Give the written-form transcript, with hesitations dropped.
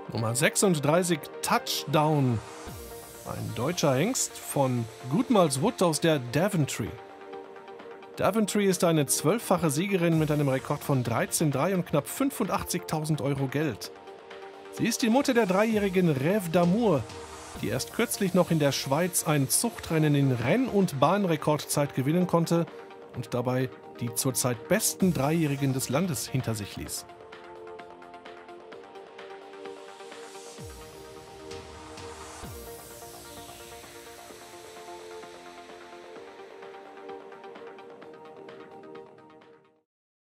Nummer 36, Touchdown. Ein deutscher Hengst von Gutmalswood aus der Daventry. Daventry ist eine 12-fache Siegerin mit einem Rekord von 13,3 und knapp 85.000 Euro Geld. Sie ist die Mutter der dreijährigen Rêve d'Amour, die erst kürzlich noch in der Schweiz ein Zuchtrennen in Renn- und Bahnrekordzeit gewinnen konnte und dabei die zurzeit besten Dreijährigen des Landes hinter sich ließ.